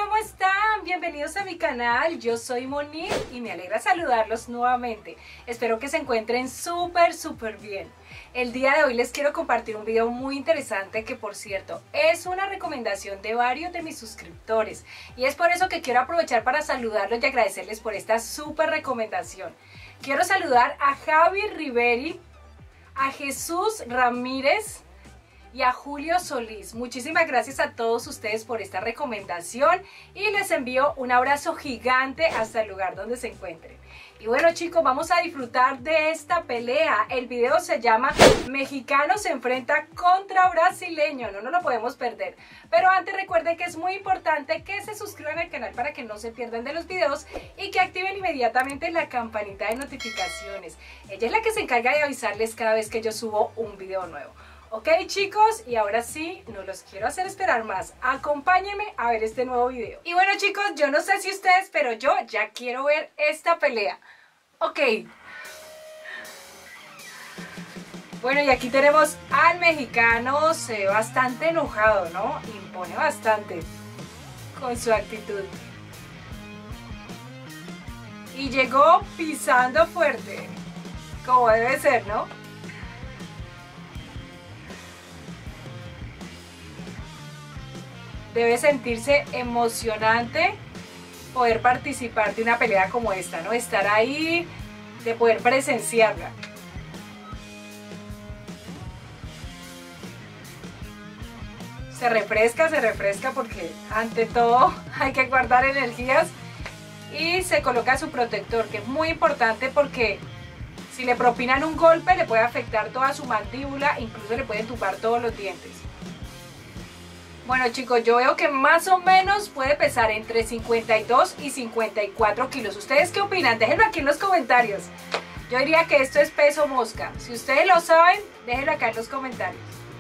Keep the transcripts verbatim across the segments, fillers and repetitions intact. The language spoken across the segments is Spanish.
¿cómo están? Bienvenidos a mi canal, yo soy Monique y me alegra saludarlos nuevamente. Espero que se encuentren súper, súper bien. El día de hoy les quiero compartir un video muy interesante que, por cierto, es una recomendación de varios de mis suscriptores. Y es por eso que quiero aprovechar para saludarlos y agradecerles por esta súper recomendación. Quiero saludar a Javi Riveri, a Jesús Ramírez y a Julio Solís. Muchísimas gracias a todos ustedes por esta recomendación y les envío un abrazo gigante hasta el lugar donde se encuentren. Y bueno, chicos, vamos a disfrutar de esta pelea. El video se llama Mexicano se enfrenta contra brasileño. No nos lo podemos perder. Pero antes recuerden que es muy importante que se suscriban al canal para que no se pierdan de los videos y que activen inmediatamente la campanita de notificaciones. Ella es la que se encarga de avisarles cada vez que yo subo un video nuevo. Ok, chicos, y ahora sí, no los quiero hacer esperar más. Acompáñenme a ver este nuevo video. Y bueno, chicos, yo no sé si ustedes, pero yo ya quiero ver esta pelea. Ok. Bueno, y aquí tenemos al mexicano, se ve bastante enojado, ¿no? Impone bastante con su actitud. Y llegó pisando fuerte, como debe ser, ¿no? Debe sentirse emocionante poder participar de una pelea como esta, ¿no? Estar ahí, de poder presenciarla. Se refresca, se refresca porque ante todo hay que guardar energías y se coloca su protector, que es muy importante porque si le propinan un golpe le puede afectar toda su mandíbula, incluso le pueden tumbar todos los dientes. Bueno, chicos, yo veo que más o menos puede pesar entre cincuenta y dos y cincuenta y cuatro kilos. ¿Ustedes qué opinan? Déjenlo aquí en los comentarios. Yo diría que esto es peso mosca. Si ustedes lo saben, déjenlo acá en los comentarios.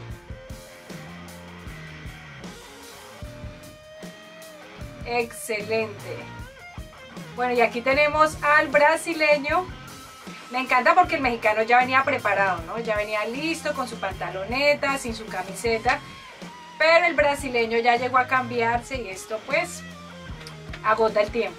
Excelente. Bueno, y aquí tenemos al brasileño. Me encanta porque el mexicano ya venía preparado, ¿no? Ya venía listo con su pantaloneta, sin su camiseta. Pero el brasileño ya llegó a cambiarse y esto pues agota el tiempo.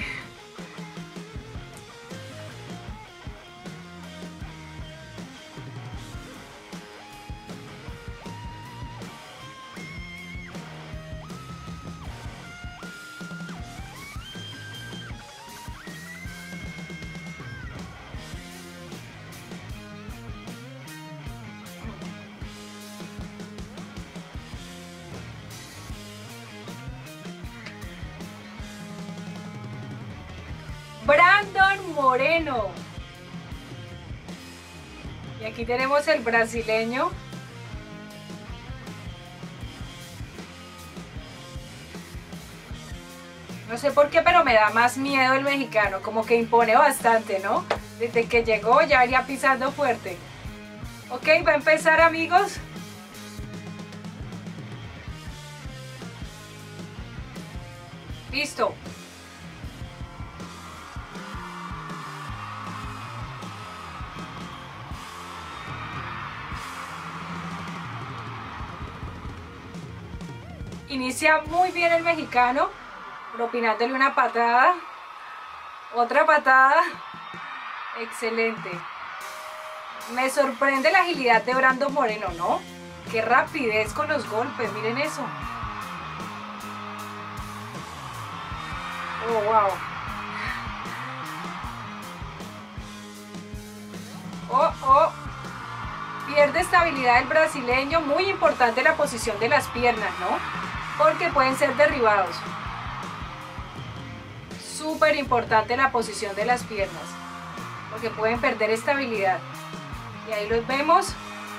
Brandon Moreno. Y aquí tenemos el brasileño. No sé por qué, pero me da más miedo el mexicano, como que impone bastante, ¿no? Desde que llegó ya venía pisando fuerte. Ok, va a empezar, amigos. Listo. Inicia muy bien el mexicano, propinándole una patada, otra patada, excelente. Me sorprende la agilidad de Brandon Moreno, ¿no? Qué rapidez con los golpes, miren eso. Oh, wow. Oh, oh. Pierde estabilidad el brasileño, muy importante la posición de las piernas, ¿no? Porque pueden ser derribados. Súper importante la posición de las piernas, porque pueden perder estabilidad. Y ahí los vemos.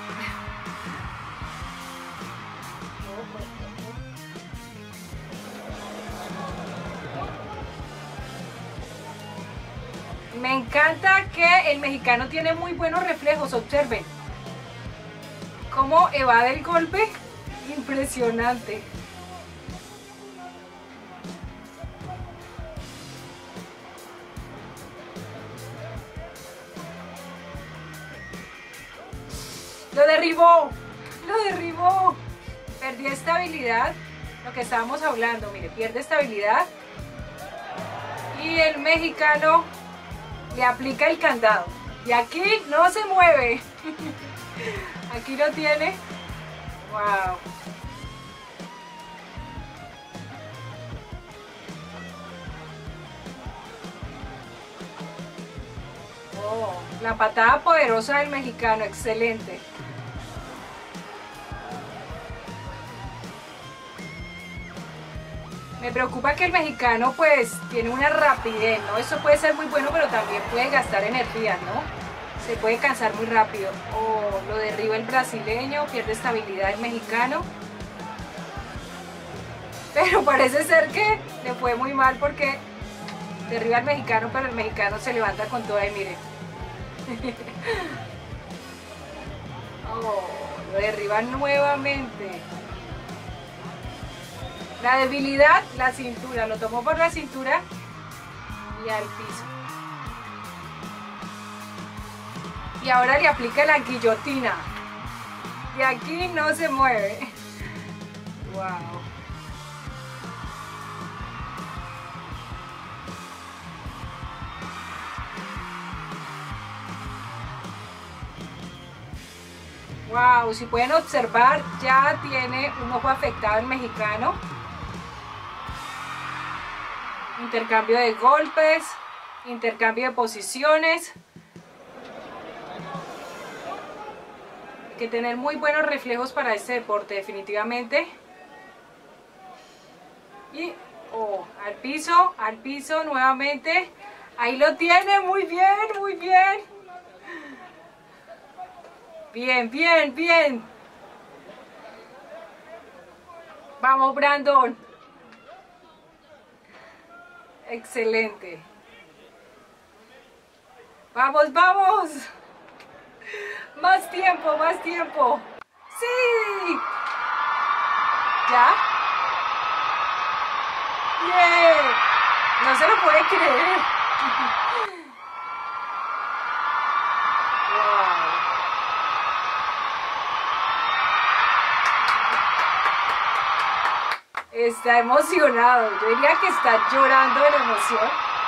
Me encanta que el mexicano tiene muy buenos reflejos, observen. Cómo evade el golpe, impresionante. Lo derribó, lo derribó. Perdió estabilidad lo que estábamos hablando, mire, pierde estabilidad y el mexicano le aplica el candado y aquí no se mueve. Aquí lo tiene. Wow. Oh, la patada poderosa del mexicano, excelente. Me preocupa que el mexicano pues tiene una rapidez, ¿no? Eso puede ser muy bueno, pero también puede gastar energía, ¿no? Se puede cansar muy rápido. Oh, lo derriba el brasileño, pierde estabilidad el mexicano. Pero parece ser que le fue muy mal porque derriba al mexicano, pero el mexicano se levanta con toda y mire. Oh, lo derriba nuevamente. La debilidad, la cintura, lo tomó por la cintura y al piso. Y ahora le aplica la guillotina. Y aquí no se mueve. Wow. Wow, si pueden observar, ya tiene un ojo afectado el mexicano. Intercambio de golpes, intercambio de posiciones. Hay que tener muy buenos reflejos para este deporte, definitivamente. Y oh, al piso, al piso nuevamente. Ahí lo tiene, muy bien, muy bien. Bien, bien, bien. Vamos, Brandon. Excelente. Vamos, vamos. Más tiempo, más tiempo. ¡Sí! ¿Ya? ¡Bien! No se lo puede creer. Wow. Está emocionado. Yo diría que está llorando de la emoción.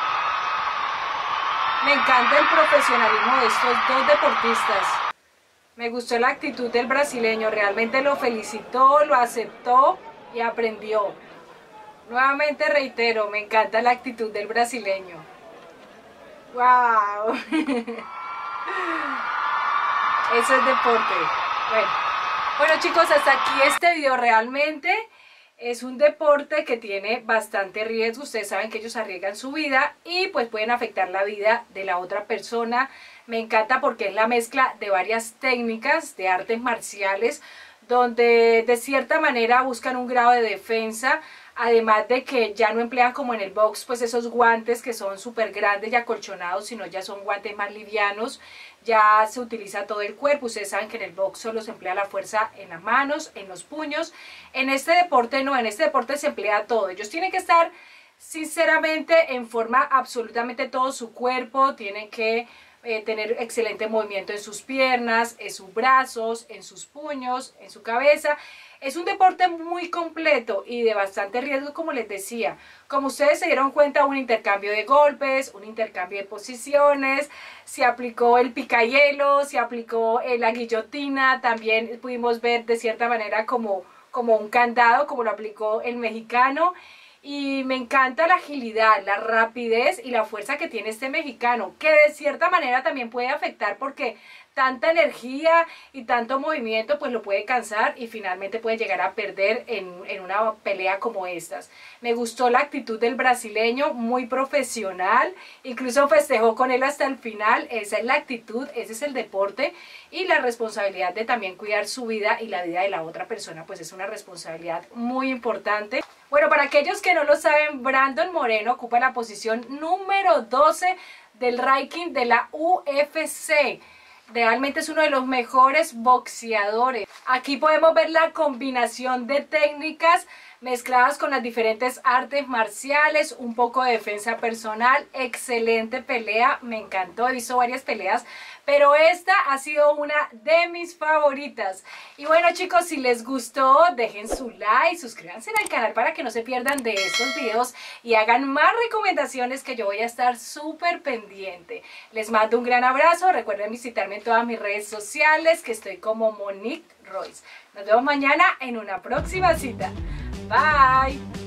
Me encanta el profesionalismo de estos dos deportistas. Me gustó la actitud del brasileño. Realmente lo felicitó, lo aceptó y aprendió. Nuevamente reitero, me encanta la actitud del brasileño. ¡Wow! Eso es deporte. Bueno, bueno chicos, hasta aquí este video. Realmente es un deporte que tiene bastante riesgo. Ustedes saben que ellos arriesgan su vida y pues pueden afectar la vida de la otra persona. Me encanta porque es la mezcla de varias técnicas de artes marciales donde de cierta manera buscan un grado de defensa. Además de que ya no emplean como en el box pues esos guantes que son súper grandes y acolchonados, sino ya son guantes más livianos, ya se utiliza todo el cuerpo. Ustedes saben que en el box solo se emplea la fuerza en las manos, en los puños. En este deporte no, en este deporte se emplea todo. Ellos tienen que estar sinceramente en forma absolutamente todo su cuerpo, tienen que eh, tener excelente movimiento en sus piernas, en sus brazos, en sus puños, en su cabeza. Es un deporte muy completo y de bastante riesgo, como les decía. Como ustedes se dieron cuenta, un intercambio de golpes, un intercambio de posiciones, se aplicó el picahielo, se aplicó eh, la guillotina, también pudimos ver de cierta manera como, como un candado, como lo aplicó el mexicano. Y me encanta la agilidad, la rapidez y la fuerza que tiene este mexicano, que de cierta manera también puede afectar porque tanta energía y tanto movimiento pues lo puede cansar y finalmente puede llegar a perder en, en una pelea como estas. Me gustó la actitud del brasileño, muy profesional, incluso festejó con él hasta el final. Esa es la actitud, ese es el deporte y la responsabilidad de también cuidar su vida y la vida de la otra persona, pues es una responsabilidad muy importante. Bueno, para aquellos que no lo saben, Brandon Moreno ocupa la posición número doce del ranking de la U F C. Realmente es uno de los mejores boxeadores. Aquí podemos ver la combinación de técnicas mezcladas con las diferentes artes marciales, un poco de defensa personal. Excelente pelea, me encantó, he visto varias peleas, pero esta ha sido una de mis favoritas. Y bueno chicos, si les gustó, dejen su like, suscríbanse al canal para que no se pierdan de estos videos y hagan más recomendaciones que yo voy a estar súper pendiente. Les mando un gran abrazo, recuerden visitarme en todas mis redes sociales, que estoy como Monique Royce. Nos vemos mañana en una próxima cita. Bye.